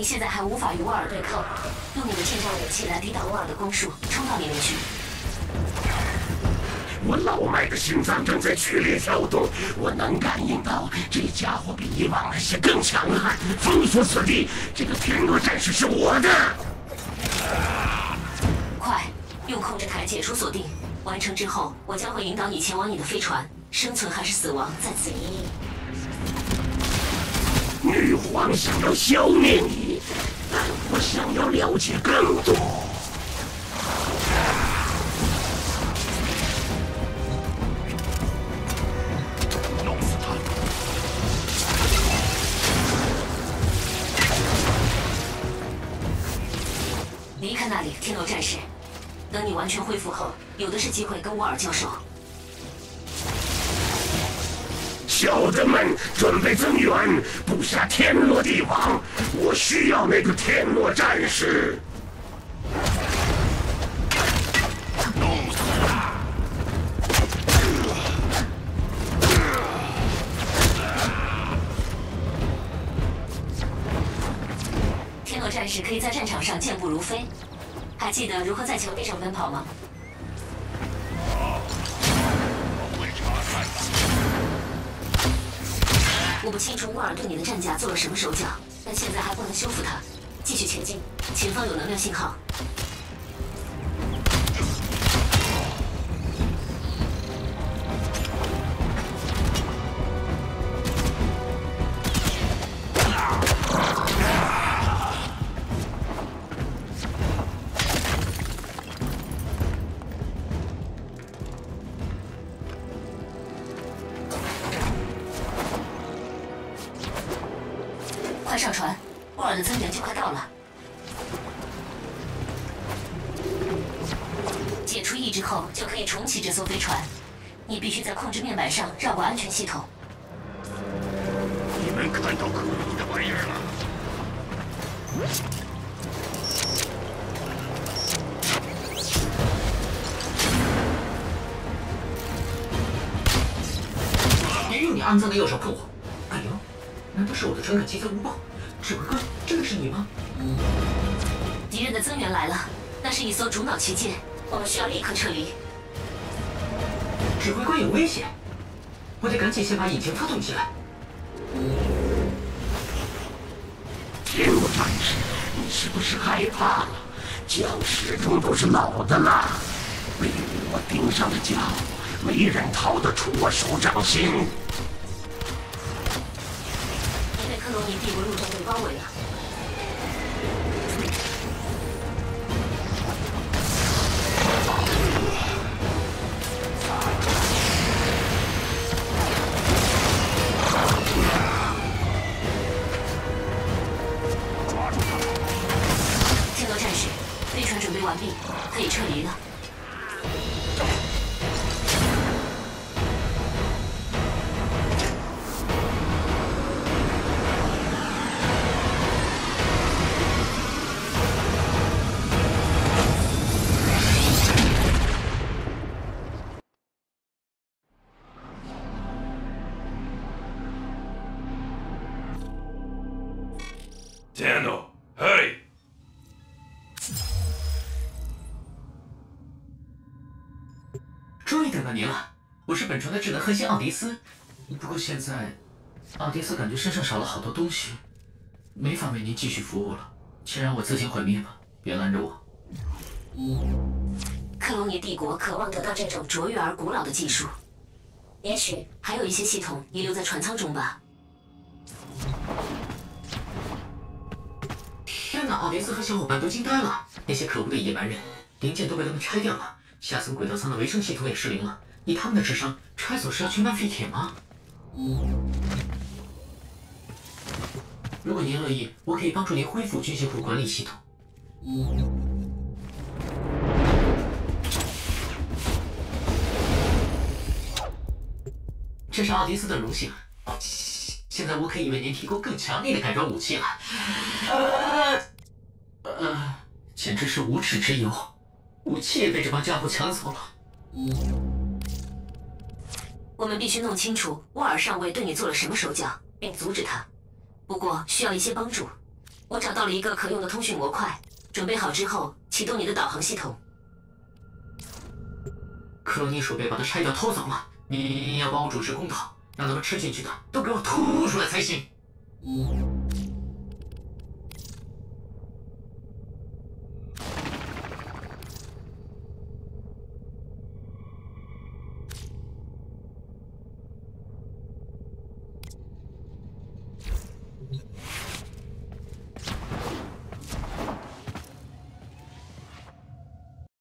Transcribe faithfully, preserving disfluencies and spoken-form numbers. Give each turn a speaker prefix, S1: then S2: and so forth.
S1: 现在还无法与沃尔对抗，用你的近战武器来抵挡沃尔的攻术，冲到里面去。
S2: 我老迈的心脏正在剧烈跳动，我能感应到这家伙比以往那些更强悍。封锁此地，这个天罗战士是我的。
S1: 快，用控制台解除锁定。完成之后，我将会引导你前往你的飞船。生存还是死亡，在此一役。
S2: 女皇想要消灭你，但我想要了解更多。弄死他！
S1: 离开那里，天罗战士。等你完全恢复后，有的是机会跟沃尔交手。
S2: 小的们，准备增援，布下天罗地网。我需要那个天罗战士。弄死他！
S1: 天罗战士可以在战场上健步如飞。还记得如何在墙壁上奔跑吗？我不清楚沃尔对你的战甲做了什么手脚，但现在还不能修复它。继续前进，前方有能量信号。快上船，沃尔的增援就快到了。解除抑制后，就可以重启这艘飞船。你必须在控制面板上绕过安全系统。
S2: 你们看到可疑的玩意儿了？
S3: 别用你肮脏的右手碰我！哎呦！难道是我的传感器在误报？指挥官，真的是你吗？
S1: 敌人的增援来了，那是一艘主脑旗舰，我们需要立刻撤离。
S3: 指挥官有危险，我得赶紧先把引擎发动起来。
S2: 天罗战士，你是不是害怕了？脚始终都是老的了，被我盯上了脚，没人逃得出我手掌心。
S1: 克罗尼帝国陆战队包围了。天罗战士，飞船准备完毕，可以撤离了。
S4: Daniel, hurry!
S3: 终于等到您了，我是本船的智能核心奥迪斯。不过现在，奥迪斯感觉身上少了好多东西，没法为您继续服务了。请让我自行毁灭吧，别拦着我。
S1: 克隆尼帝国渴望得到这种卓越而古老的技术，也许还有一些系统遗留在船舱中吧。
S3: 天哪，奥迪斯和小伙伴都惊呆了！那些可恶的野蛮人，零件都被他们拆掉了，下层轨道舱的维生系统也失灵了。以他们的智商，拆走是要去卖废铁吗？如果您乐意，我可以帮助您恢复军械库管理系统。这是奥迪斯的荣幸。现在我可以为您提供更强力的改装武器了。呃，呃，简直是无耻之尤！武器也被这帮家伙抢走了。
S1: 我们必须弄清楚沃尔上尉对你做了什么手脚，并阻止他。不过需要一些帮助。 我找到了一个可用的通讯模块，准备好之后启动你的导航系统。
S3: 克洛尼鼠辈把它拆掉偷走了，你要帮我主持公道，让他们吃进去的都给我吐出来才行。